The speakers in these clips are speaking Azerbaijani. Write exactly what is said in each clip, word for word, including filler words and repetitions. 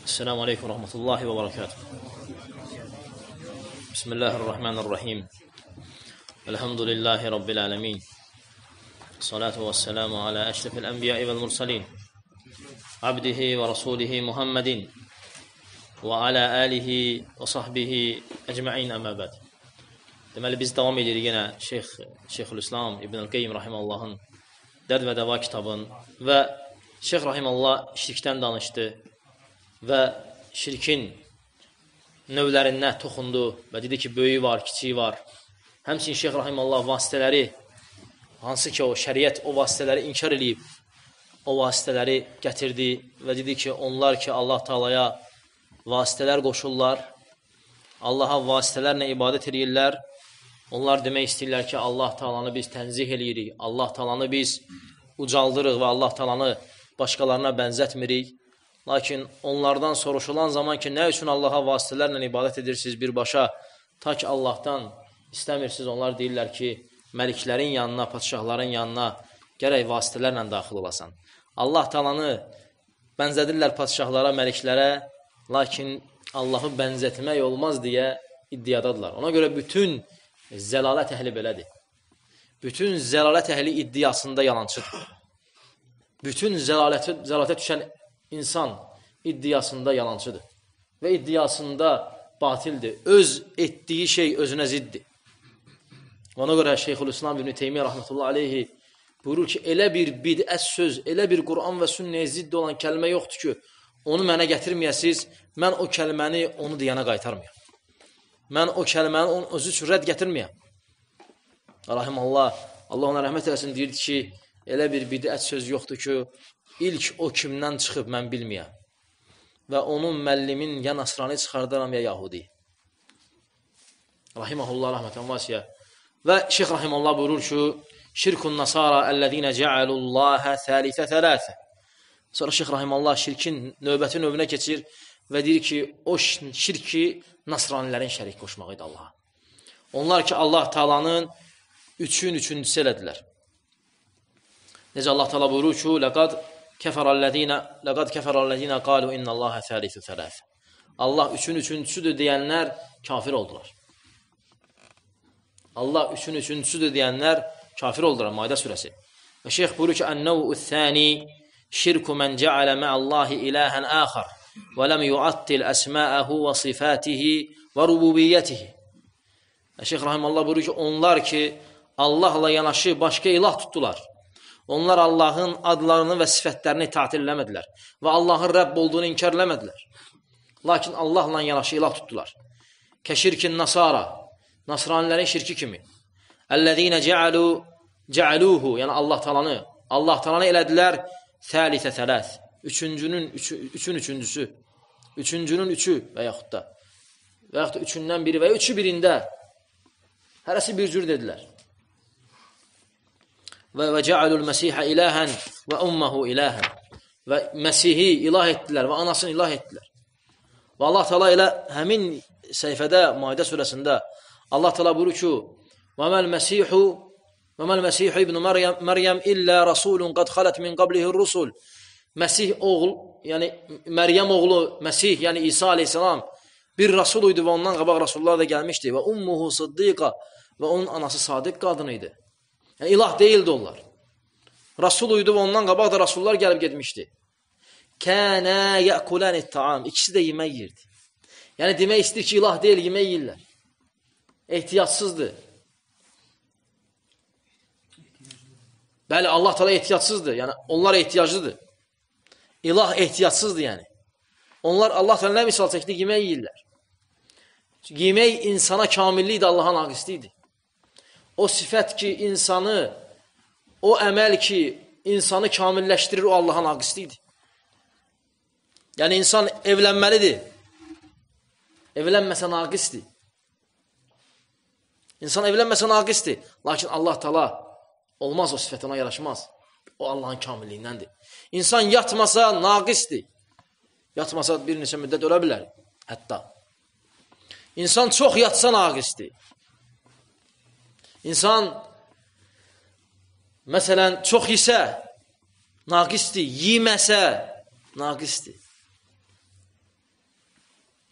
السلام عليكم ورحمة الله وبركاته. بسم الله الرحمن الرحيم. الحمد لله رب العالمين. الصلاة والسلام على أشرف الأنبياء والمرسلين عبده ورسوله محمد وعلى آله وصحبه أجمعين أما بعد. Deməli biz davam edirik yenə Şeyx Şeyxülislam İbnül-Qeyyim rahimehullahın Dərd və Dəva kitabın və Şeyx rahimehullah şirkdən danışdı və şirkin növlərinə toxundu və dedi ki, böyüyü var, kiçiyi var. Həmçinin Şeyx rahimehullah vasitələri, hansı ki o şəriət o vasitələri inkar edib, o vasitələri gətirdi və dedi ki, onlar ki Allah Taalaya vasitələr qoşurlar, Allaha vasitələrlə ibadət edirlər. Onlar demək istəyirlər ki, Allah Taalanı biz tənzih eləyirik, Allah Taalanı biz ucaldırıq və Allah Taalanı başqalarına bənzətmirik. Lakin onlardan soruşulan zaman ki, nə üçün Allaha vasitələrlə ibadət edirsiniz birbaşa, ta ki Allahdan istəmirsiniz, onlar deyirlər ki, məliklərin yanına, padişahların yanına gərək vasitələrlə daxil olasan. Allah Taalanı bənzədirlər padişahlara, məliklərə, lakin Allahı bənzətmək olmaz deyə iddiadadılar. Ona görə bütün zəlalət əhli belədir. Bütün zəlalət əhli iddiasında yalancıdır. Bütün zəlalətə, zəlalətə düşən insan iddiasında yalancıdır. Və iddiasında batildir. Öz etdiyi şey özünə ziddir. Ona görə Şeyxülislam İbn Teymiyyə rahmetullah aleyhi buyurur ki, elə bir bidət söz, elə bir Quran və sünnəyə zidd olan kəlmə yoxdur ki, onu mənə gətirməyəsiz, mən o kəlməni onu deyənə qaytarmayam. Mən o kəlməni onun özü üçün rədd gətirməyəm. Rahiməllah, Allah ona rəhmət eləsin, deyirdi ki, elə bir bidət söz yoxdur ki, ilk o kimdən çıxıb mən bilməyəm. Və onun məllimin ya Nasrani çıxardaram ya Yahudi. Rahiməhullah, rəhmətən vasiyə. Və Şeyx Rahiməllah buyurur ki, şirkun nasara əlləzinə cəalullahə thəlithə thələthə. Sonra Şeyx Rahiməllah şirkin növbəti növünə keçir və deyir ki, o şirk ki, Nasranilərin şərik qoşmağı idi Allaha. Onlar ki, Allah Taalanın üçün üçüncüsü elədilər. Necə Allah Taala buyurur ki, لَقَدْ كَفَرَ الَّذ۪ينَ قَالُوا اِنَّ اللّٰهَ ثَالِثُ ثَلَاثِ. Allah üçün üçüncüsüdür deyənlər kafir oldular. Allah üçün üçüncüsüdür deyənlər kafir oldular. Maide suresi. Və Şeyx buyurur ki, اَنَّوْءُ الثَّانِي شِرْكُ مَنْ جَعَلَ مَعَ اللّٰهِ إِلَٰهًا آخَرٍ وَلَمْ يُعَطِّلْ أَسْمَاءَهُ وَصِفَاتِهِ وَرُبُوبِيَّتِهِ. Şeyx Rahiməllah buyurur ki, onlar ki, Allahla yanaşı başqa ilah tutdular. Onlar Allahın adlarını və sifətlərini tatilləmədilər və Allahın Rəbb olduğunu inkarləmədilər. Lakin Allahla yanaşı ilah tutdular. Kəşirkin nasara, Nasranilərin şirki kimi. Əllezine cealu cealuhu, yəni Allah Taalanı, Allah Taalanı elədilər thalitə thələth. Üçüncünün üçü, üçün üçüncüsü. Üçüncünün üçü və yaxud da və yaxud da üçündən biri və üçü birində. Hərəsi bir cür dedilər. Və və cealul məsihə ilahən və umməhu ilahən. Və Məsihi ilah etdilər və anasını ilah etdilər. Və Allah Taala elə həmin səhifədə Maidə surəsində Allah Taala buyurur ki: "Və məl Məsihu və məl Məsihu ibn Məryəm Məryəm illə rasulun qad xalat min qablihi rusul." Məsih oğul, yəni Məryəm oğlu Məsih, yəni İsa aleyhissalam bir rasul idi və ondan qabaq rasullar da gəlmişdi və ummuhu siddiqa və onun anası sadiq qadın idi. Yəni ilah deyildi onlar. Rasul idi və ondan qabaq da rasullar gəlib getmişdi. Kana ya'kulanit ta'am. İkisi də yemək yirdi. Yəni demək istəyir ki, ilah deyil, yemək yeyirlər. Ehtiyatsızdır. Bəli, Allah Taala ehtiyatsızdır. Yəni onlar ehtiyaclıdır. İlah ehtiyatsızdır yəni. Onlar Allah Taala nə misal çəkdi? Yemək yeyirlər. Yemək insana kamillikdir, Allaha naqislikdir. O sifət ki, insanı, o əməl ki, insanı kamilləşdirir, o Allaha naqislikdir. Yəni insan evlənməlidir. Evlənməsə naqisdir. İnsan evlənməsə naqisdir. Lakin Allah Taala olmaz, o sifət ona yaraşmaz. O Allahın kamilliyindəndir. İnsan yatmasa naqisdir. Yatmasa bir neçə müddət ölə bilər. Hətta. İnsan çox yatsa naqisdir. İnsan məsələn çox yesə naqisdir. Yeməsə naqisdir.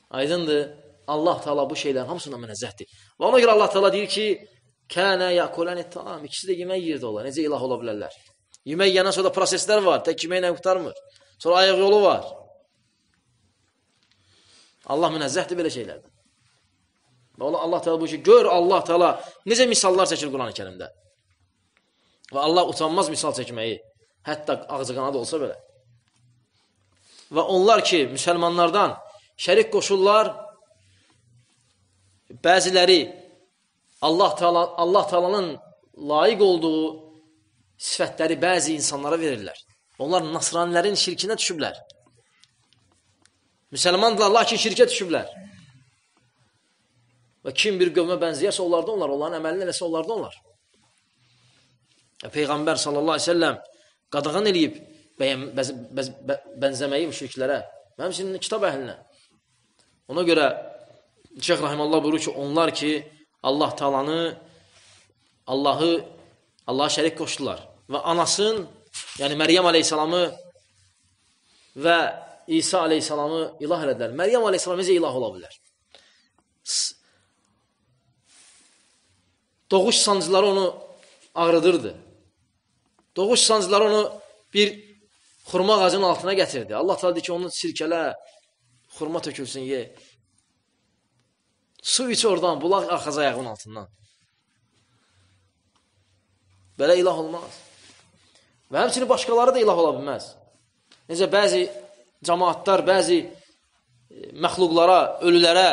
Aydındır. Allah Teala bu şeylerin hamısından münezzəhdir. Və ona görə Allah Teala deyir ki, kənə yəkulən et-taam. İkisi də yemək yerdə olar. Necə ilah ola bilərlər? Yemək yiyəndən sonra proseslər var. Tək yeməklə qurtarmır. Sonra ayaq yolu var. Allah münezzəhdir belə şeylərdən. Və Allah Teala bu işi gör, Allah Teala necə misallar çəkir Quran-ı Kərimdə. Və Allah utanmaz misal çəkməyi, hətta ağzı qanadı olsa belə. Və onlar ki, müsəlmanlardan şərik qoşurlar, bəziləri Allah Teala, Allah Teala'nın layiq olduğu sifətləri bəzi insanlara verirlər. Onlar nasranilərin şirkinə düşüblər. Müsəlmandırlar, lakin şirkə düşüblər. Və kim bir qövmə bənzəyərsə onlardan onlar, onların əməlini eləsə onlardan onlar. Peyğəmbər sallallahu aleyhi ve sellem qadağan eləyib bənzəməyi müşriklərə, həmçinin kitab əhlinə. Ona görə Şeyx Rahimallah buyurur ki, onlar ki, Allah Teala'nı, Allahı, Allah'a şərik qoşdular. Və anasın, yəni Məryəm aleyhissalamı və İsa aleyhissalamı ilah elədilər. Məryəm aleyhissalam necə ilah ola bilər? Doğuş sancıları onu ağrıdırdı. Doğuş sancıları onu bir xurma ağacının altına gətirdi. Allah Teala deyir ki, onu sirkələ, xurma tökülsün, ye. Su iç oradan, bulaq arxaz ayağının altından. Belə ilah olmaz. Və həmçinin başqaları da ilah ola bilməz. Necə bəzi cəmaatlar, bəzi məxluqlara, ölülərə,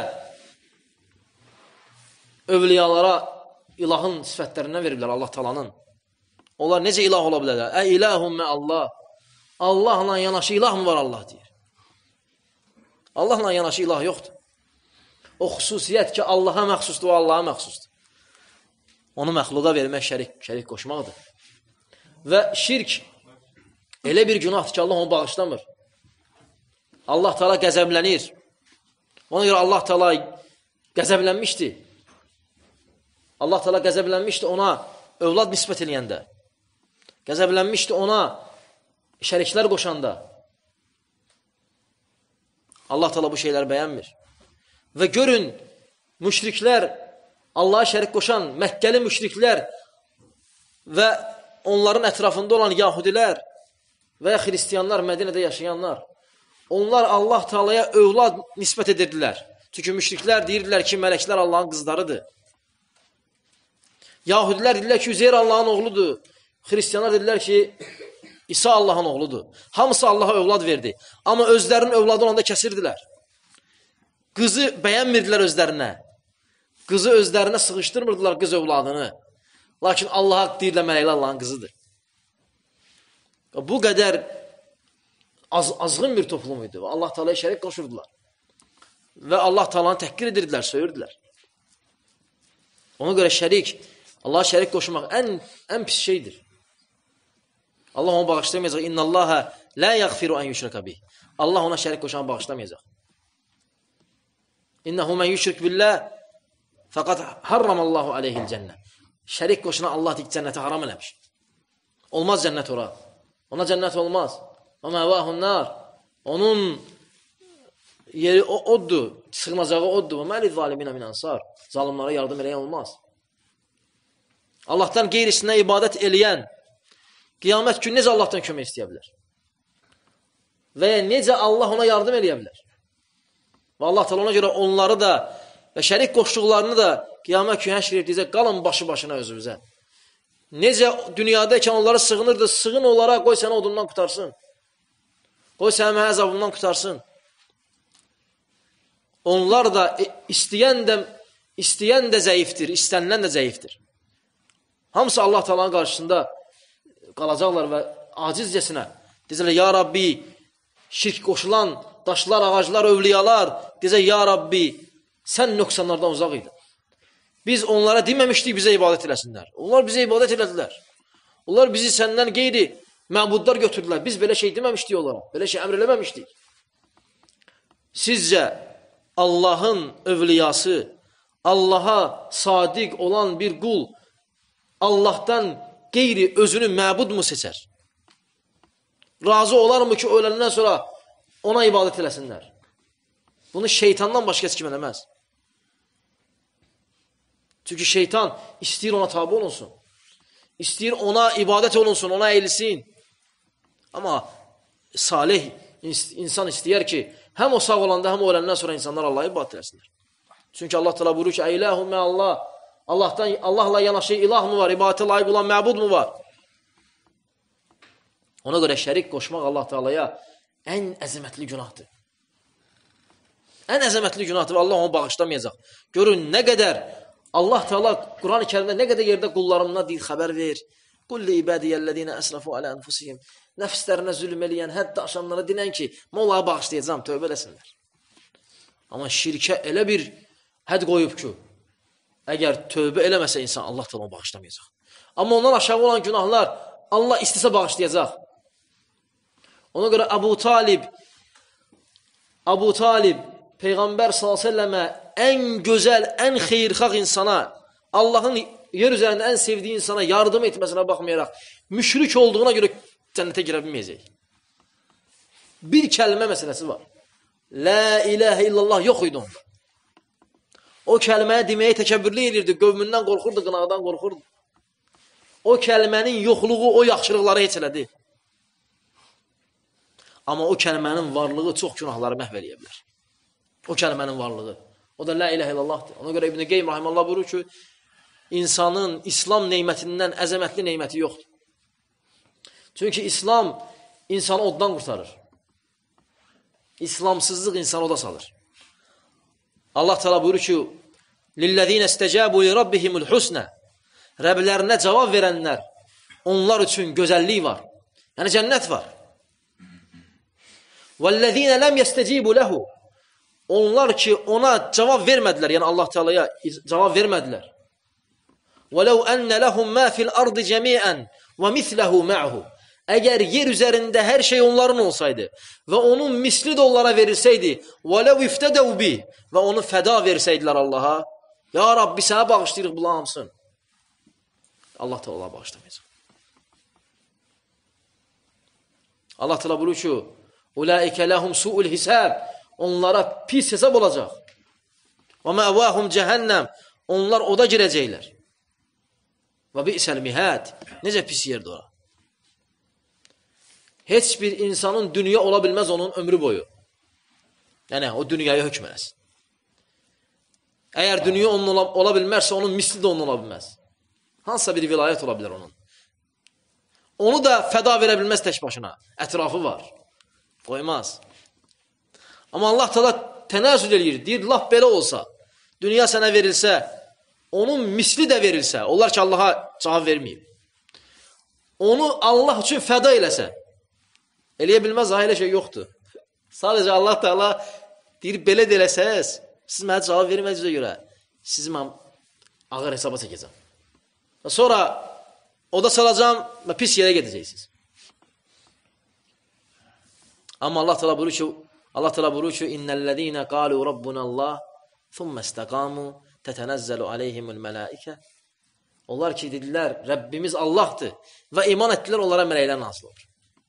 övliyalara ilahın sifətlərindən veriblər Allah Teala'nın. Onlar necə ilah ola bilərlər? Ə ilahum mə Allah. Allahla yanaşı ilah mı var Allah deyir. Allahla yanaşı ilah yoxdur. O xüsusiyyət ki, Allaha məxsusdur, o Allaha məxsusdur. Onu məxluqa vermək şərik, şərik qoşmaqdır. Və şirk elə bir günahdır ki, Allah onu bağışlamır. Allah Teala qəzəblənir. Ona görə Allah Teala qəzəblənmişdi. Allah Teala qəzəblənmişdi ona övlad nisbət eləyəndə. Qəzəblənmişdi ona şəriklər qoşanda. Allah Teala bu şeyləri bəyənmir. Və görün, müşriklər, Allah'a şərik qoşan Məkkəli müşriklər və onların ətrafında olan Yahudilər və ya Xristiyanlar, Mədinədə yaşayanlar, onlar Allah Teala'ya övlad nisbət edirdilər. Çünki müşriklər deyirdilər ki, mələklər Allahın qızlarıdır. Yahudilər dedilər ki, Üzeyr Allahın oğludur. Xristiyanlar dedilər ki, İsa Allahın oğludur. Hamısı Allaha övlad verdi. Amma özlərinin övladı onda kəsirdilər. Qızı bəyənmirdilər özlərinə. Qızı özlərinə sıxışdırmırdılar qız övladını. Lakin Allaha deyirlər, mələklər Allahın qızıdır. Bu qədər az, azğın bir toplum idi. Allah Teala'ya şərik qoşurdular. Və Allah Teala'nı təhqir edirdilər, söyürdülər. Ona görə şərik, Allah'a şərik qoşmaq ən, ən pis şeydir. Allah onu bağışlamayacaq. İnna Allaha la yaghfiru an yushraka bih. Allah ona şərik qoşanı bağışlamayacaq. İnnehu men yushrik billah faqad harramallahu aleyhil cennə. Şərik qoşuna Allah dik cənnəti haram eləmiş. Olmaz cənnət ora. Ona cənnət olmaz. Və məvahun nar. Onun yeri o oddur, sığınacağı oddur. Və məli zaliminə min ansar. Zalimlara yardım eləyən olmaz. Allahdan qeyrisinə ibadət eləyən qiyamət günü necə Allahdan kömək istəyə bilər? Və ya necə Allah ona yardım eləyə bilər? Və Allah Teala ona görə onları da və şərik qoşduqlarını da qiyamət günü həşr etdikcə qalın başı başına özümüzə. Necə dünyadayken onları sığınırdı, sığın olaraq qoy səni odundan qutarsın. Qoy səni mənə əzabından qutarsın. Onlar da istəyən də, istəyən də zəifdir, istənilən də zəifdir. Hamısı Allah Teala'nın qarşısında qalacaqlar və acizcəsinə deyəcəklər, ya Rabbi, şirk qoşulan daşlar, ağaclar, övliyalar deyəcək, ya Rabbi, sən nöqsanlardan uzaq idin. Biz onlara deməmişdik bizə ibadət eləsinlər. Onlar bizə ibadət elədilər. Onlar bizi səndən qeyri məbudlar götürdülər. Biz belə şey deməmişdik onlara. Belə şey əmr eləməmişdik. Sizcə Allahın övliyası, Allaha sadiq olan bir qul Allahdan qeyri özünü məbud mu seçər? Razı olarmı ki, öləndən sonra ona ibadət eləsinlər? Bunu şeytandan başqası kim eləməz. Çünki şeytan istəyir ona tabi olunsun. İstəyir ona ibadət olunsun, ona eğilsin. Amma salih insan istəyər ki, həm o sağ olanda, həm o öləndən sonra insanlar Allah'a ibadət eləsinlər. Çünki Allah təala buyurur ki, "Eyləhum mə Allah." Allahdan Allahla yanaşı ilah mı var? İbadətə layiq olan məbud mu var? Ona görə şərik qoşmaq Allah Taalaya ən əzəmətli günahdır. Ən əzəmətli günahdır və Allah onu bağışlamayacaq. Görün nə qədər Allah Teala Quran-ı Kərimdə nə qədər yerdə qullarımına deyir, xəbər ver. Qul li ibadiyellezine esrafu ala enfusihim. Nəfslərinə zülm eləyən, hətta aşanlara dinən ki, mən onları bağışlayacağam, tövbə eləsinlər. Amma şirkə elə bir hədd qoyub ki, əgər tövbə eləməsə insan Allah Teala onu bağışlamayacaq. Amma ondan aşağı olan günahlar Allah istəsə bağışlayacaq. Ona görə Əbu Talib Əbu Talib Peyğəmbər sallallahu əleyhi və səlləmə ən gözəl, ən xeyirxah insana, Allahın yer üzərində ən sevdiyi insana yardım etməsinə baxmayaraq, müşrik olduğuna görə cənnətə girə bilməyəcək. Bir kəlmə məsələsi var. La ilahə illallah yox idi onda. O kəlməyə deməyə təkəbbürlü edirdi, qövmündən qorxurdu, qınaqdan qorxurdu. O kəlmənin yoxluğu, o yaxşılıqları heç elədi. Amma o kəlmənin varlığı çox günahları məhv eləyə bilər. O kəlmənin varlığı. O da la ilahə illallahdır. Ona görə İbn Qeym rahimehullah buyurur ki, insanın İslam nemətindən əzəmətli neməti yoxdur. Çünki İslam insanı oddan qurtarır. İslamsızlıq insanı oda salır. Allah Teala buyurur ki, "Lillezine istecabu li rabbihimul husna." Rəblərinə cavab verənlər, onlar üçün gözəllik var. Yəni cənnət var. "Vellezine lem yestecibu lehu." Onlar ki ona cavab vermədilər, yəni Allah Teala'ya cavab vermədilər. "Velev enne lehum ma fil ardı cemi'an ve mislehu ma'hu." Əgər yer üzərində hər şey onların olsaydı və onun misli də onlara verilsəydi, "Velev iftedau bi." və onu fəda versəydilər Allaha, "Ya Rabbi, sənə bağışlayırıq bunların hamısını." Allah Teala bağışlamayacaq. Allah Teala buyurur ki, "Ulaike lehum su'ul hisab." Onlara pis hesab olacaq. "Və ma'vahum cehennəm." Onlar oda girəcəklər. "Və bi'sel mihad." Necə pis yerdir ora. Heç bir insanın dünya ola bilməz onun ömrü boyu. Yəni o dünyaya hökm eləsin. Əgər dünya onun ola, ola bilmərsə, onun misli də onun ola bilməz. Hansısa bir vilayət ola bilər onun. Onu da fəda verə bilməz tək başına. Ətrafı var. Qoymaz. Amma Allah Teala tənəzzül eləyir. Deyir, laf belə olsa, dünya sənə verilsə, onun misli də verilsə, onlar ki Allaha cavab verməyib. Onu Allah üçün fəda eləsə, eləyə bilməz, daha elə şey yoxdur. Sadəcə Allah Teala deyir, belə də eləsəz, siz mənə cavab vermədiyinizə görə, sizi mən ağır hesaba çəkəcəm. Sonra oda salacağım və pis yerə gedəcəksiniz. Amma Allah Teala buyurur ki, Allah Teala buyurur ki, "İnnellezîne qâlû rabbunallah, thumma istaqâmû, tetenezzalu aleyhimul melâike." Onlar ki dedilər, Rəbbimiz Allahdır və iman etdilər, onlara mələklər nazil olur.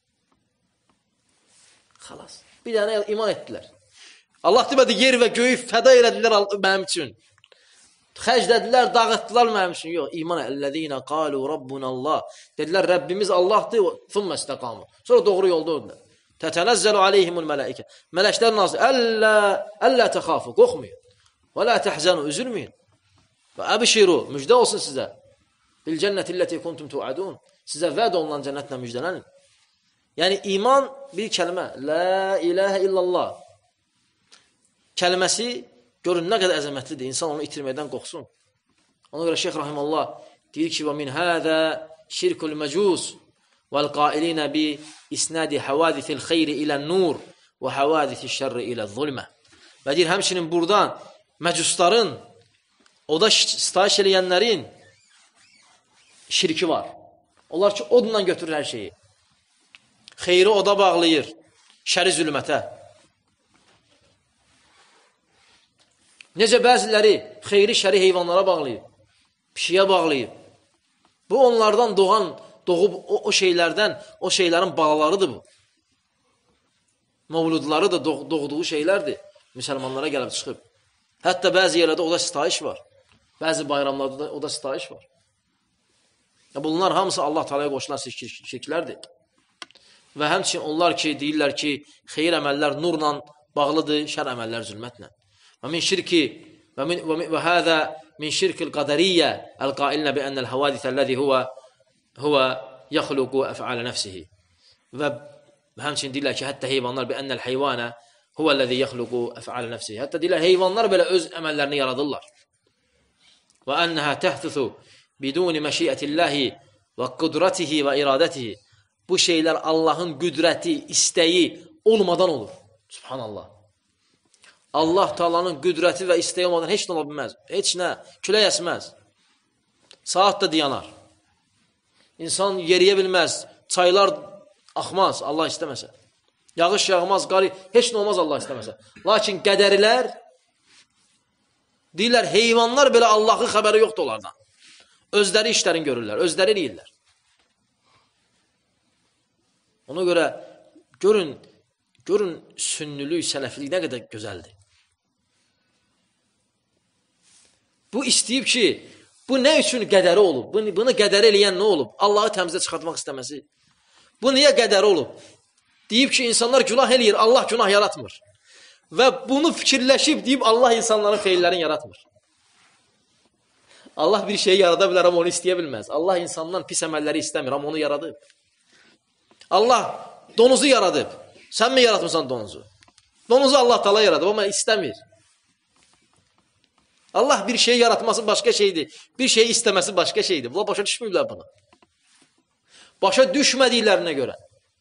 Xalas. Bir dənə iman etdilər. Allah demədi, yer və göyü fəda elədilər mənim üçün. Xərclədilər, dağıtdılar mənim üçün. Yox, iman ellezîne qâlû rabbunallah. Dedilər, Rəbbimiz Allahdır, thumma istaqâmû. Sonra doğru yolda oldular. Tetenezzalu aleyhimul melâike. Mələklər nazil. Əllə, əllə təxafu, qorxmayın. Və la tehzanu, üzülməyin. Və əbşiru, müjdə olsun sizə. Bil cənnətilleti kuntum tu'adun. Sizə vəd olunan cənnətlə müjdələnin. Yəni iman bir kəlmə. La ilahə illallah. Kəlməsi görün nə qədər əzəmətlidir. İnsan onu itirməkdən qorxsun. Ona görə Şeyx Rahimullah deyir ki, "Və min hâzâ şirkul məcûs vel qâilîne bi isnâdi havâzifil xeyri ilən-nur və havâzifişşerri ilez-zulmə." Və deyir, həmçinin buradan məcusların, oda sitayiş eləyənlərin şirki var. Onlar ki, odla götürür hər şeyi. Xeyri oda bağlayır, şəri zülmətə. Necə bəziləri xeyri şəri heyvanlara bağlayıb, pişiyə bağlayıb. Bu onlardan doğan, doğub o, o şeylərdən, o şeylərin balalarıdır bu. Mevludları da doğ, doğduğu şeylərdir. müsəlmanlara gəlib çıxıb. Hətta bəzi yerlərdə o da sitayiş var. Bəzi bayramlarda da o da sitayiş var. Bunlar hamısı Allah Taala'ya qoşulan şirklərdir. Və həmçinin onlar ki, deyirlər ki, xeyir əməllər nurla bağlıdır, şər əməllər zülmətlə. Və min şirki və min və hada min şirkil qadariyyə el-qailinə bi ennel havadisəllezî huve huve yaxluqu ef'al nefsihi. Və həmçinin deyirlər ki, hətta heyvanlar bi ennel heyvana huvellezî yaxluqu ef'al nefsihi. Hətta deyirlər heyvanlar belə öz əməllərini yaradırlar. Və ennəhə təhdusu biduni məşiyyətillahi və qudratihi və iradetihi. Bu şeylər Allahın qüdrəti, istəyi olmadan olur. Subhanallah. Allah Taala'nın qüdrəti və istəyi olmadan heç nə ola bilməz. Heç nə, külək əsməz. Saat da dayanar. İnsan yeriyə bilməz. Çaylar axmaz Allah istəməsə. Yağış yağmaz, qar, heç nə olmaz Allah istəməsə. Lakin qədərilər deyirlər, heyvanlar belə Allahın xəbəri yoxdur onlardan. Özləri işlərini görürlər, özləri eləyirlər. Ona görə görün, görün sünnülük, sələflik nə qədər gözəldir. Bu istəyib ki, bu nə üçün qədəri olub? Bunu, bunu qədəri eləyən nə olub? Allahı təmizə çıxartmaq istəməsi. Bu niyə qədəri olub? Deyib ki, insanlar günah eləyir, Allah günah yaratmır. Və bunu fikirləşib deyib, Allah insanların feillərini yaratmır. Allah bir şeyi yarada bilər, amma onu istəyə bilməz. Allah insandan pis əməlləri istəmir, amma onu yaradıb. Allah donuzu yaradıb. Sən mi yaratmısan donuzu? Donuzu Allah Taala yaradıb, amma istəmir. Allah bir şeyi yaratması başqa şeydir. Bir şeyi istəməsi başqa şeydir. Bunlar başa düşmürlər bunu. Başa düşmədiklərinə görə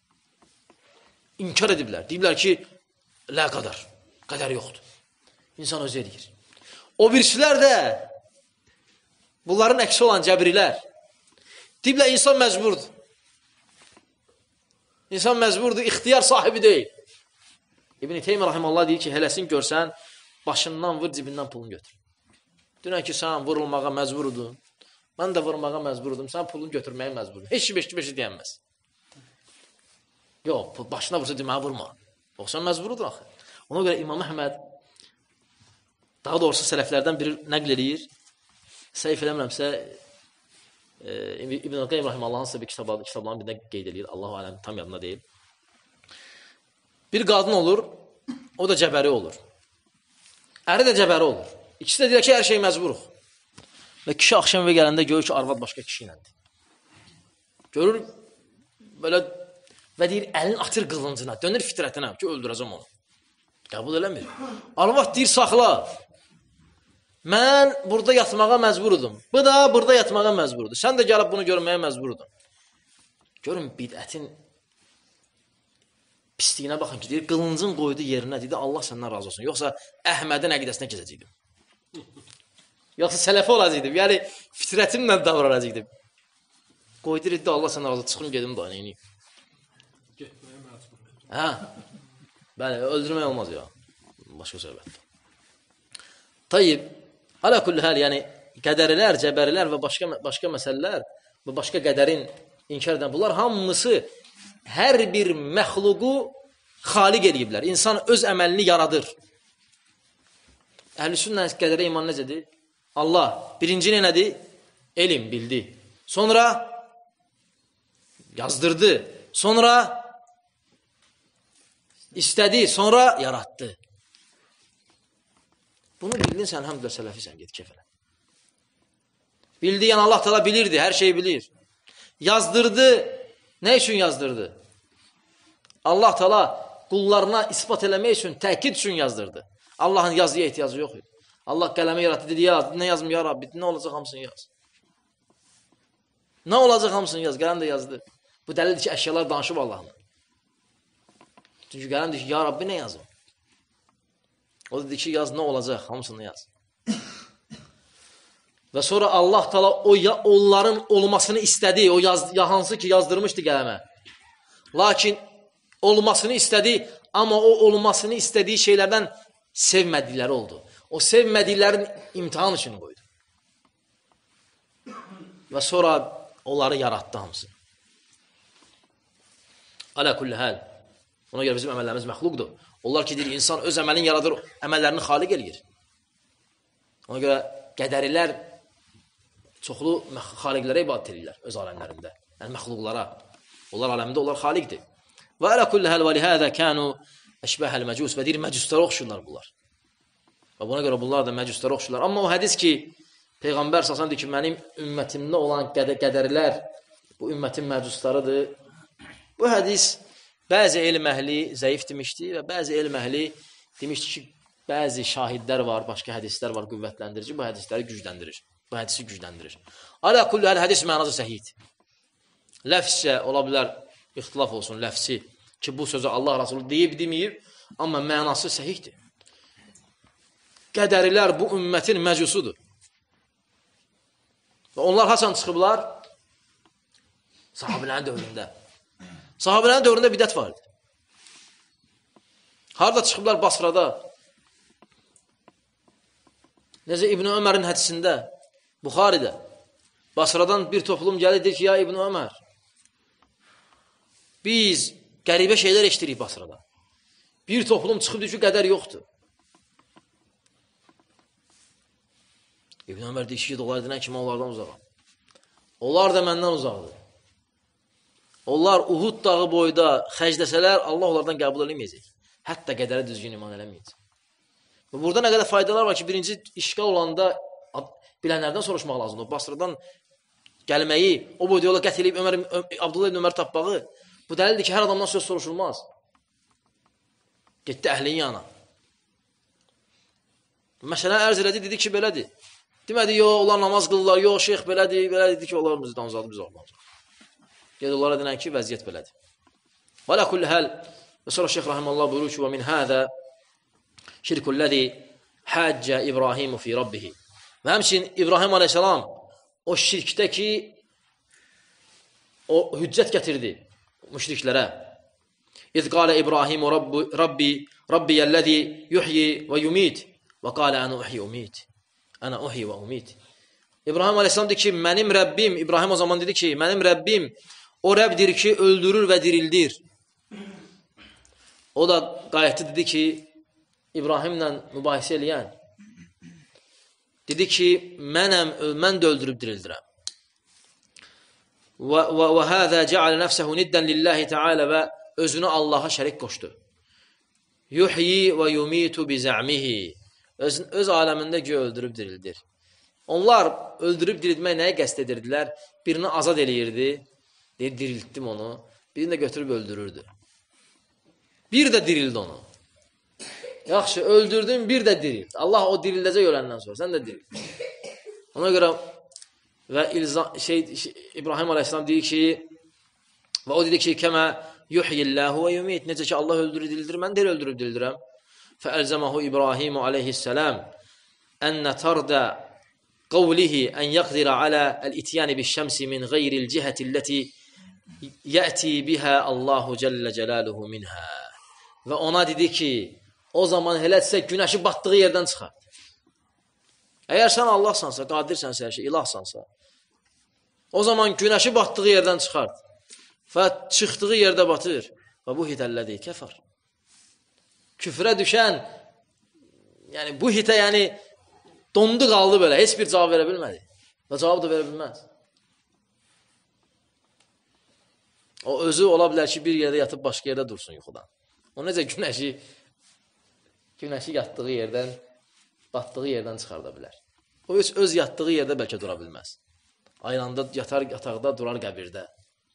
inkar ediblər. Deyiblər ki, lə qədər. Qədər yoxdur. İnsan özü edir. O birisilər də bunların əksi olan cəbrilər. Deyiblər, insan məcburdur. İnsan məcburdur, ixtiyar sahibi deyil. İbn-i Teymiyyə rahimehullah deyir ki, hələsin görsən, başından vur, cibindən pulunu götür. Dünən ki, sən vurulmağa məcburdun. Mən də vurmağa məcburdum. Sən pulunu götürməyə məcburdun. Heç ki, beşki beşi deyənməz. Yox, başına vursa deməyə vurma. Yox, sən məcburdur axı. Ona görə İmam Əhməd, daha doğrusu sələflərdən biri nəql edir. Səhif eləmirəmsə, İbn-i Qayyim rahimehullah hansısa bir kitabların birində qeyd edir. Allahu aləm, tam yadında deyil. Bir qadın olur, o da cəbəri olur. Əri də cəbəri olur. İkisi də deyir ki, hər şey məcburuq. Və kişi axşam və gələndə görür ki, arvad başqa kişi iləndir. Görür, belə, və deyir, əlin atır qılıncına, dönür fitrətinə ki, öldürəcəm onu. Qəbul eləmir. Arvad deyir, saxla. Mən burada yatmağa məcburudum. Bu da burada yatmağa məcburdur. Sən də gəlib bunu görməyə məcburudun. Görün, bidətin pisliyinə baxın ki, deyir, qılıncın qoydu yerinə, deyir, Allah səndən razı olsun. Yoxsa Əhmədin əqidəsinə keçəcəkdim. Yoxsa sələfi olacaqdım. Yəni, fitrətimlə davranacaqdım. Qoydu, deyir, Allah səndən razı olsun. Çıxım gedim da, neyini? Getməyə məcbur. Hə? Bəli, öldürmək olmaz ya. Başqa söhbət. Tayyib, alə kulli həl, yəni qədərilər, cəbərilər və başqa, başqa məsələlər və başqa qədərin inkar edən, bunlar hamısı hər bir məxluqu xaliq ediblər. İnsan öz əməlini yaradır. Əhl-i sünnə qədərə iman necədir? Allah, birinci nədir? Elm, bildi. Sonra yazdırdı. Sonra istədi. Sonra yaratdı. Bunu bildin sən, həmdülə sələfisən, get kefələ. Bildi, yəni Allah Teala bilirdi, hər şeyi bilir. Yazdırdı, nə üçün yazdırdı? Allah Teala qullarına ispat eləmək üçün, təkid üçün yazdırdı. Allahın yazıya ehtiyacı yox idi. Allah qələmə yaratdı, dedi, yaz, nə yazım ya Rabbi, nə olacaq hamısını yaz. Nə olacaq hamısını yaz, qələm də yazdı. Bu dəlildir ki, əşyalar danışıb Allah'la. Çünki qələm deyir ki, ya Rabbi, nə yazım? O dedi ki, yaz, nə olacaq? Hamısını yaz. Və sonra Allah Teala o ya, onların olmasını istədi. O yaz, ya hansı ki yazdırmışdı qələmə. Lakin olmasını istədi, amma o olmasını istədiyi şeylərdən sevmədikləri oldu. O sevmədiklərin imtihan üçün qoydu. Və sonra onları yaratdı hamısını. Alə kulli həl. Ona görə bizim əməllərimiz məxluqdur. Onlar ki, deyir, insan öz əməlini yaradır, əməllərini xaliq eləyir. Ona görə qədərilər çoxlu xaliqlərə ibadət edirlər öz aləmlərində. Yəni, məxluqlara. Onlar aləmində, onlar xaliqdir. Və ələ kulli həl və lihədə kənu əşbəhəl məcus və deyir, məcuslara oxşurlar bunlar. Və buna görə bunlar da məcuslara oxşurlar. Amma o hədis ki, Peyğəmbər sallallahu əleyhi və səlləm deyir ki, mənim ümmətimdə olan qədə qədərlər bu ümmətin məcuslarıdır. Bu hədis bəzi elm əhli zəif demişdi və bəzi elm əhli demişdi ki, bəzi şahidlər var, başqa hədislər var, qüvvətləndirici, bu hədisləri gücləndirir. Bu hədisi gücləndirir. Alə kulli həl hədis mənası səhihdir. Ləfscə ola bilər, ixtilaf olsun ləfsi ki, bu sözü Allah Rasulü deyib, deməyib, amma mənası səhihdir. Qədərilər bu ümmətin məcusudur. Və onlar haçan çıxıblar? Sahabilərin dövründə. Sahabilərin dövründə bidət var idi. Harada çıxıblar? Basrada. Necə İbn Ömərin hədisində, Buxaridə. Basradan bir toplum gəlir, deyir ki, ya İbn Ömər, biz qəribə şeylər eşdirik Basrada. Bir toplum çıxıb deyir ki, qədər yoxdur. İbn Ömər deyir ki, onlar dinən kimi onlardan uzaqam. Onlar da məndən uzaqdır. Onlar Uhud dağı boyda xərcləsələr, Allah onlardan qəbul eləməyəcək. Hətta qədərə düzgün iman eləməyəcək. Və burada nə qədər faydalar var ki, birinci işgal olanda bilənlərdən soruşmaq lazımdır. Basradan gəlməyi, o boyda yola qət eləyib Ömər, Abdullah ibn Ömər tapbağı, bu dəlildir ki, hər adamdan söz soruşulmaz. Getdi əhlin yana. Məsələn, ərz elədi, dedi ki, belədir. Demədi, yox, onlar namaz qılırlar, yox, şeyx belədir, belədir, dedi ki, onlar bizdən uzadı, biz olmaz. Gedi onlara denən ki, vəziyyət belədir. Və lə kulli həl, və sonra şeyx rahimallah buyurur ki, və min hədə şirkulləzi həccə İbrahimu fi Rabbihi. Və həmçin İbrahim aleyhissalam o şirkdəki o hüccət gətirdi müşriklərə. İz qalə İbrahimu Rabbi, Rabbiyəlləzi yuhyi və yumit və qalə ənə uhyi umit. Ənə uhyi və umit. İbrahim aleyhissalam dedi ki, mənim Rəbbim, İbrahim o zaman dedi ki, mənim Rəbbim o Rəbdir ki, öldürür və dirildir. O da qayətli dedi ki, İbrahimlə mübahisə eləyən, dedi ki, mənəm, mən də öldürüb dirildirəm. Və, və, və həzə cəalə nəfsəhu niddən lillahi tealə və özünü Allaha şərik qoşdu. Yuhyi və yumitu bizə'mihi. Öz, öz aləmində ki, öldürüb dirildir. Onlar öldürüb diriltmək nəyə qəst edirdilər? Birini azad eləyirdi, deyir, diriltdim onu, birini də götürüb öldürürdü. Bir də dirildi onu. Yaxşı, öldürdün, bir də dirilt. Allah o dirildəcək öləndən sonra, sən də dirilt. Ona görə və ilza, şey, şey, İbrahim aleyhissalam deyir ki, və o dedi ki, kəmə yuhyillahu və yumit, necə ki, Allah öldürüb dirildir, mən deyir öldürüb dirildirəm. Fəəlzəməhu İbrahimu aleyhissalam ənnə tardə qavlihi ən yəqdirə alə əl-ityani biş-şəmsi min qeyril cihətilləti yəti bihə Allahu cəllə cəlaluhu minhə. Və ona dedi ki, o zaman elədirsə günəşi batdığı yerdən çıxart. Əgər sən Allahsansa, qadirsənsə, hər şey, ilahsansa, o zaman günəşi batdığı yerdən çıxart. Və çıxdığı yerdə batır. Və bu hitəllədir, kəfər. Küfrə düşən, yəni bu hitə, yəni dondu qaldı belə, heç bir cavab verə bilmədi. Və cavab da verə bilməz. O özü ola bilər ki, bir yerdə yatıb başqa yerdə dursun yuxudan. O necə günəşi, günəşi yatdığı yerdən, batdığı yerdən çıxarda bilər. O heç öz yatdığı yerdə bəlkə dura bilməz. Aynanda yatar yataqda, durar qəbirdə.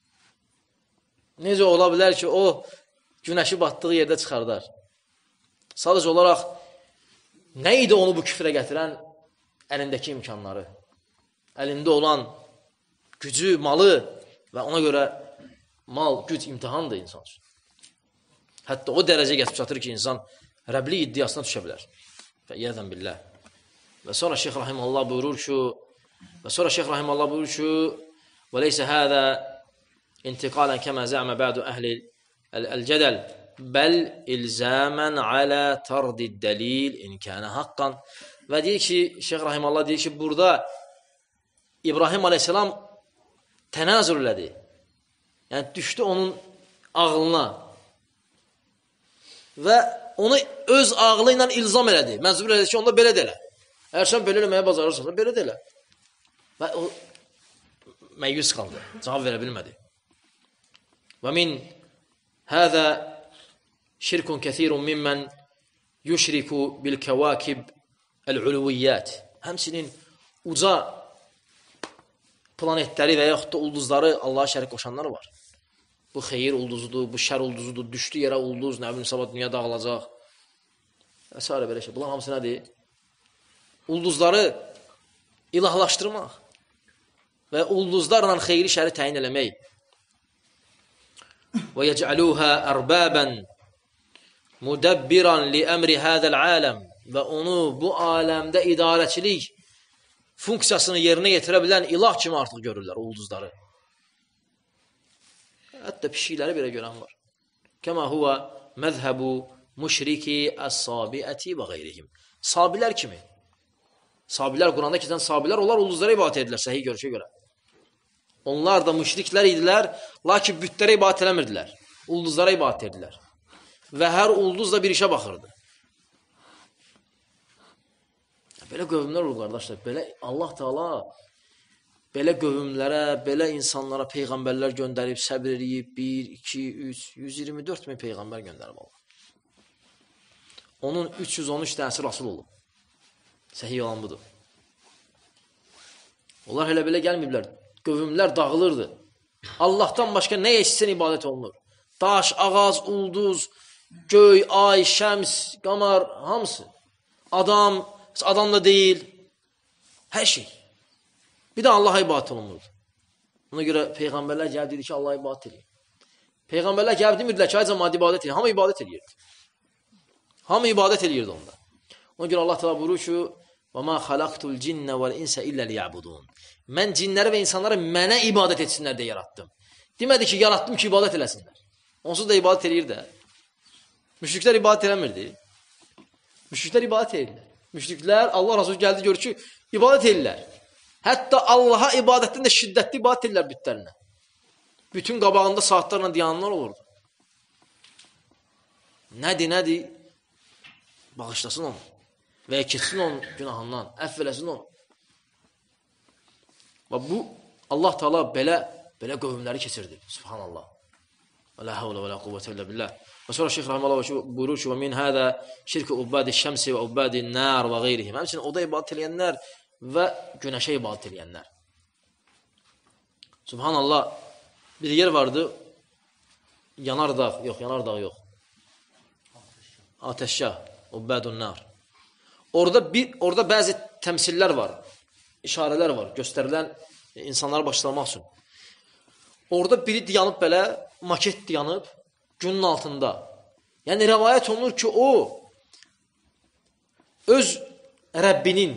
Necə ola bilər ki, o günəşi batdığı yerdə çıxardar. Sadəcə olaraq, nə idi onu bu küfrə gətirən? Əlindəki imkanları, əlində olan gücü, malı və ona görə mal, güc, imtihandır insan üçün. Hətta o dərəcə gətirib çatır ki, insan Rəbli iddiasına düşə bilər. Fəiyyədən billah. Və sonra Şeyx Rahimallah buyurur ki, və sonra Şeyx Rahimallah buyurur ki, və leysə hədə intiqalən kəmə zə'mə bə'du əhli əl-cədəl, bəl ilzəmən alə tardid dəlil inkənə haqqan. Və deyir ki, Şeyx Rahimallah deyir ki, burada İbrahim aleyhissalam tənazül elədi. Yəni, düşdü onun ağlına. və onu öz ağlı ilə ilzam elədi. Məcbur elədi ki, onda belə də elə. Əgər sən belə eləməyə bacarırsan, belə də elə. Və o məyyus qaldı. Cavab verə bilmədi. Və min həzə şirkun kəthirun mimmən yüşriku bil-kəvakib əl-uluviyyət. Həmçinin uca planetləri və yaxud da ulduzları Allaha şərik qoşanlar var. Bu xeyir ulduzudur, bu şər ulduzudur, düşdü yerə ulduz, nə bilim, sabah dünya dağılacaq. Və s. belə şey. Bunlar hamısı nədir? Ulduzları ilahlaşdırmaq və ulduzlarla xeyri şəri təyin eləmək. Və yec'aluha erbaban mudabbiran li emri hadal alam və onu bu aləmdə idarəçilik funksiyasını yerinə yetirə bilən ilah kimi artıq görürlər ulduzları. Hətta pişikləri belə görən var. Kəma huwa məzhəbu müşriki əs-sabiəti və qeyrihim. Sabilər kimi. Sabilər, Quranda keçən sabilər, onlar ulduzlara ibadət edirlər, səhih görüşə görə. Onlar da müşriklər idilər, lakin bütlərə ibadət eləmirdilər. Ulduzlara ibadət edirlər. Və hər ulduz da bir işə baxırdı. Belə qövmlər olur, qardaşlar. Belə Allah Teala belə qövmlərə, belə insanlara peyğəmbərlər göndərib, səbr edib, bir, iki, üç, yüz iyirmi dörd min peyğəmbər göndərib Allah. Onun üç yüz on üç dənəsi rasul olub. Səhih olan budur. Onlar hələ belə gəlməyiblər. Qövmlər dağılırdı. Allahdan başqa nə eşitsən ibadət olunur. Daş, ağac, ulduz, göy, ay, şəms, qamar, hamısı. Adam, adam da deyil. Hər şey. Bir də Allaha ibadət olunurdu. Ona görə peyğəmbərlər gəlib dedi ki, Allaha ibadət edin. Peyğəmbərlər gəlib demirdilər ki, ay cəmaət ibadət edin. Hamı ibadət edirdi. Hamı ibadət edirdi onda. Ona görə Allah Teala buyurur ki, وَمَا خَلَقْتُ الْجِنَّ وَالْاِنْسَ إِلَّا لِيَعْبُدُونَ Mən cinləri və insanları mənə ibadət etsinlər deyə yarattım. Demədi ki, yarattım ki, ibadət eləsinlər. Onsuz da ibadət edir də. Müşriklər ibadət eləmirdi. Müşriklər ibadət edirlər. Müşriklər, Allah Resulü gəldi, görür ki, ibadət edirlər. Hətta Allaha ibadətdən də şiddətli ibadət edirlər bütlərinə. Bütün qabağında saatlarla diyanlar olurdu. Nədir, nədir? Bağışlasın onu. Və keçsin onun günahından, əff eləsin onu. Və bu, Allah Teala belə, belə qövmləri keçirdi. Subhanallah. Və la havlə və la quvvətə illə billah. Və sonra Şeyx Rahmanullah buyurur ki, və min hədə şirk-i ubbadi şəmsi və ubbadi nər və qeyrihim. Həmçinin oda ibadət eləyənlər və günəşə ibadət eləyənlər. Subhanallah. Bir yer vardı, yanardağ, yox, yanardağ yox. Ateşşah, ubbadun nər. Orada bir orada bəzi təmsillər var, işarələr var, göstərilən insanları başlamaq üçün. Orada biri dayanıb belə, maket dayanıb günün altında. Yəni rivayət olunur ki, o öz Rəbbinin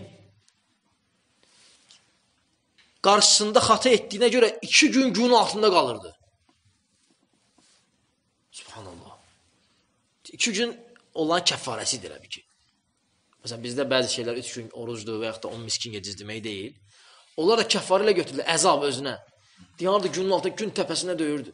qarşısında xəta etdiyinə görə iki gün günün altında qalırdı. Subhanallah. İki gün olan kəffarəsidir əbi ki. Məsələn, bizdə bəzi şeylər üç gün orucdur və yaxud da on miskin geciz demək deyil. Onlar da kəffarə ilə götürülür, əzab özünə. Diyanırdı günün altında, gün təpəsinə döyürdü.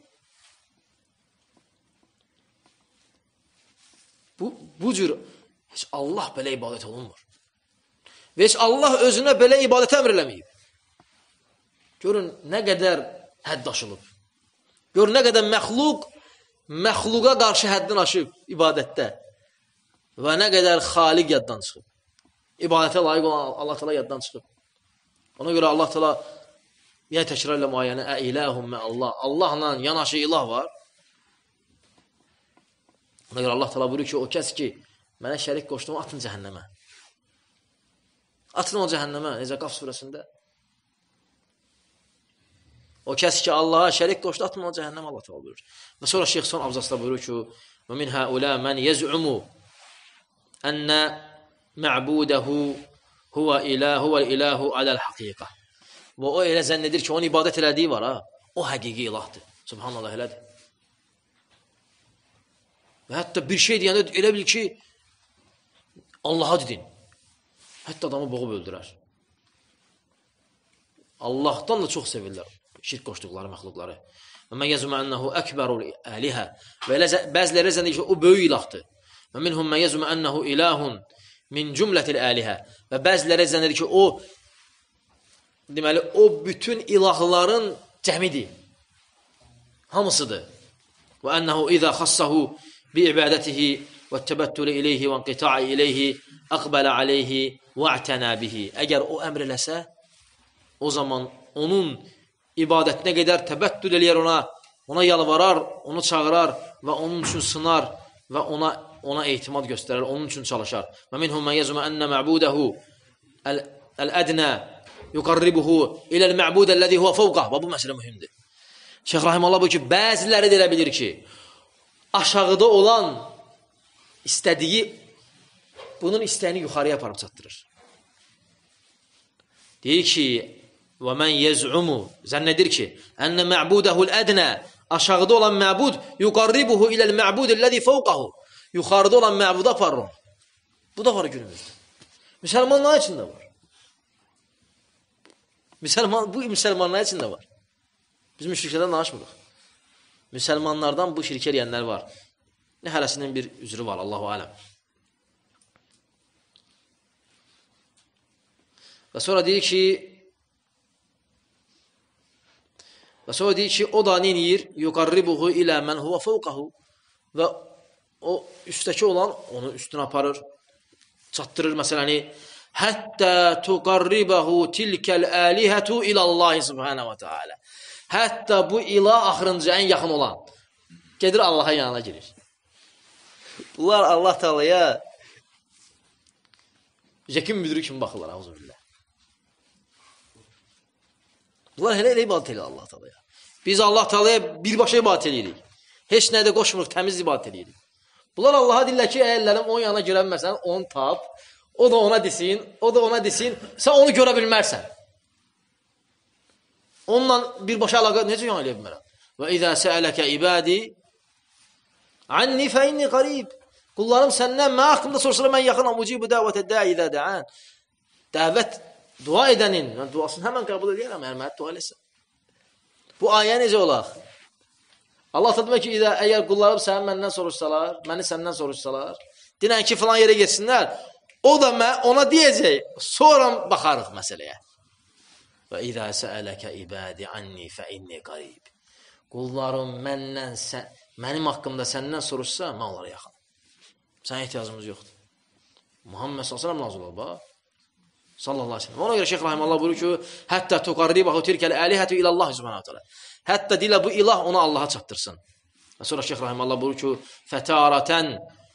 Bu, bu cür heç Allah belə ibadət olunmur. Və heç Allah özünə belə ibadət əmr eləməyib. Görün, nə qədər hədd aşılıb. Görün, nə qədər məxluq, məxluqa qarşı həddin aşıb ibadətdə. Və nə qədər xaliq yaddan çıxıb. İbadətə layiq olan Allah Teala yaddan çıxıb. Ona görə Allah Teala yenə təkrar ilə ayəni Ə-iləhum mə Allah. Allahla yanaşı ilah var. Ona görə Allah Teala buyurur ki, o kəs ki, mənə şərik qoşduğumu atın cəhənnəmə. Atın o cəhənnəmə, necə Qaf surəsində. O kəs ki, Allaha şərik qoşdu, atın o cəhənnəmə Allah Teala buyurur. Və sonra Şeyx son abzasda buyurur ki, və min həulə mən yez'umu ənə mə'budəhu huvə ilah, huvə ilahu aləl haqiqə. Və o elə zənn edir ki, onun ibadət elədiyi var, ha? O həqiqi ilahdır. Subhanallah, elədir. Və hətta bir şey deyəndə elə bil ki, Allaha dedin. Hətta adamı boğub öldürər. Allahdan da çox sevirlər şirk qoşduqları məxluqları. Və mən yəzumə ənəhu əkbərul əlihə. Və elə bəziləri zənn edir ki, o böyük ilahdır. Və minhum men yazum ennehu ilahun min cümlətil əlihə. Və bəziləri zənn edir ki, o deməli o bütün ilahların cəmidir. Hamısıdır. Və ennehu izə xassahu bi ibadatihi və təbəttül ileyhi və inqita'i ileyhi əqbələ aleyhi və ətənə bihi. Əgər o əmr eləsə, o zaman onun ibadətinə qədər təbəttül eləyər ona, ona yalvarar, onu çağırar və onun üçün sınar və ona ona etimad göstərər, onun üçün çalışar. Və minhum men yazum enne ma'budahu el-adna yuqarribuhu ilə el-ma'bud ellezî huve fawqah. Bu məsələ mühümdür. Şeyx Rahimullah bu ki, bəziləri də elə bilir ki, aşağıda olan istədiyi, bunun istəyini yuxarıya aparıb çatdırır. Deyir ki, və mən yez'umu, zənn edir ki, enne ma'budahu el-adna, aşağıda olan məbud yuqarribuhu ilə el-ma'bud ellezî fawqahu. Yuxarıda olan məbuda aparır onu. Bu da var günümüzdə. Müsəlmanlar için də var. Müsəlman, bu müsəlmanlar için də var. Biz müşriklərdən danışmırıq. Müsəlmanlardan bu şirk eləyənlər var. Nə hərəsinin bir üzrü var, Allahu aləm. Və sonra deyir ki, və sonra deyir ki, o da neyir? Yuqarribuhu ilə mən huva fawqahu. Və o üstəki olan onu üstünə aparır, çatdırır məsələni. Həttə tuqarribahu tilkəl əlihətu ilallahi subhanə və teala. Hətta bu ilah axırıncı ən yaxın olan gedir Allaha yanına girir. Bunlar Allah Teala'ya Jekin müdürü kimi baxırlar, auzubillah. Bunlar elə elə ibadət edir Allah Teala'ya. Biz Allah Teala'ya birbaşa ibadət edirik. Heç nədə qoşmuruq, təmiz ibadət edirik. Bunlar Allaha deyirlər ki, əyərlərim onun yanına girən məsələn, onu tap, o da ona desin, o da ona desin, sən onu görə bilmərsən. Onunla birbaşa əlaqə necə yana eləyə bilmərəm? Və izə səələkə ibadi anni fə inni qarib. Qullarım səndən mən haqqımda sorsalar, mən yaxınam, ucibu dəvətə də izə dəən. Dəvət, dua edənin, mən duasını həmən qəbul edəyərəm, əgər mənə dua eləsən. Bu ayə necə olaq? Allah demək ki, əgər qullarım səni məndən soruşsalar, məni səndən soruşsalar, dinən ki, filan yerə geçsinlər, o da mən ona deyəcək, sonra baxarıq məsələyə. Və izə səələkə ibadi anni fə inni qarib. Qullarım məndən, sən, mənim haqqımda səndən soruşsa, mən onlara yaxınım. Sənə ehtiyacımız yoxdur. Muhammed sallallahu əleyhi və səlləm nazil olub, sallallahu əleyhi və səlləm. Ona görə Şeyx Rahimullah buyurur ki, hətta tuqarribahu tilkəl əlihətu ilallah subhanahu wa ta'ala. Hətta dilə bu ilah ona Allaha çatdırsın. Və sonra Şeyx Rahimullah buyurur ki, fətarətən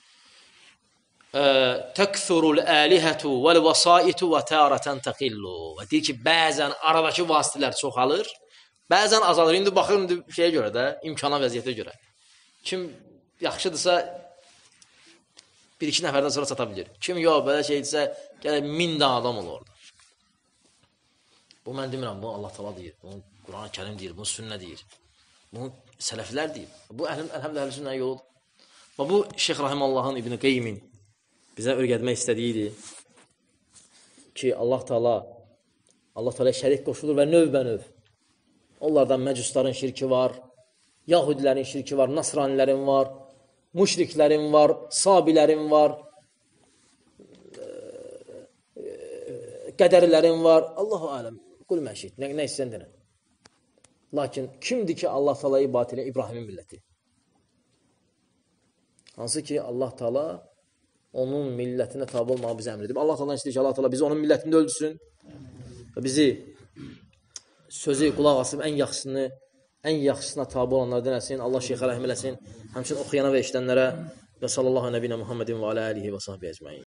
təkthurul əlihətu vəl-vəsaitu və tərətən təqillu. Və deyir ki, bəzən aradakı vasitələr çoxalır, bəzən azalır. İndi baxır, indi şeyə görə də, imkana, vəziyyətə görə. Kim yaxşıdırsa, bir-iki nəfərdən sonra çata bilir. Kim yox, belə şeydirsə, gələ min dən adam olur orada. Bu mən demirəm, bu Allah Teala deyir, bunu Quran-ı Kərim deyir, bunu sünnə deyir, bunu sələflər deyir. Bu əlhəmdə əhl-i sünnə yoludur. Və bu Şeyx Rahimullahın İbn-i Qeymin bizə öyrətmək istədiyidir ki, Allah Teala Allah Teala şərik qoşulur və növbə-növ. Onlardan məcusların şirki var, Yahudilərin şirki var, Nasranilərin var, müşriklərin var, Sabilərin var, qədərlərin var. Allahu aləm, qul məşid, nə, nə istəyən denə. Lakin kimdir ki, Allah Teala ibadət edən İbrahimin milləti? Hansı ki, Allah Teala onun millətinə tabi olmağı bizə əmr edib. Allah Teala istəyir ki, Allah Teala bizi onun millətində öldürsün və bizi sözü qulaq asıb ən yaxşısını, ən yaxşısına tabi olanlardan eləsin. Allah şeyxə rəhm eləsin. Həmçinin oxuyana və işlənlərə və sallallahu nəbinə Muhammedin və alə alihi və sahbihi əcməin.